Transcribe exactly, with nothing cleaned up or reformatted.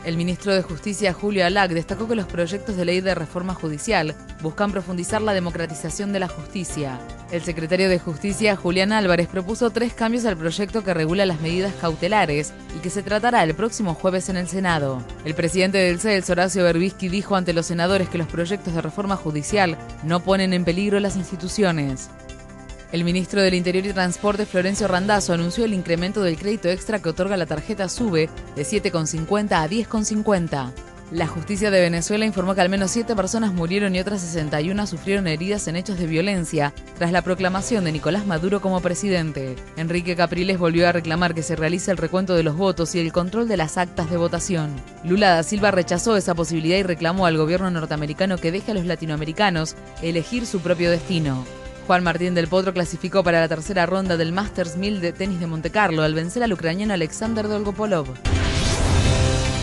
El ministro de Justicia, Julio Alac, destacó que los proyectos de ley de reforma judicial buscan profundizar la democratización de la justicia. El secretario de Justicia, Julián Álvarez, propuso tres cambios al proyecto que regula las medidas cautelares y que se tratará el próximo jueves en el Senado. El presidente del C E L S, Horacio Berbisky, dijo ante los senadores que los proyectos de reforma judicial no ponen en peligro las instituciones. El ministro del Interior y Transporte, Florencio Randazzo, anunció el incremento del crédito extra que otorga la tarjeta SUBE de siete con cincuenta a diez con cincuenta. La justicia de Venezuela informó que al menos siete personas murieron y otras sesenta y una sufrieron heridas en hechos de violencia tras la proclamación de Nicolás Maduro como presidente. Enrique Capriles volvió a reclamar que se realice el recuento de los votos y el control de las actas de votación. Lula da Silva rechazó esa posibilidad y reclamó al gobierno norteamericano que deje a los latinoamericanos elegir su propio destino. Juan Martín del Potro clasificó para la tercera ronda del Masters mil de tenis de Montecarlo al vencer al ucraniano Alexander Dolgopolov.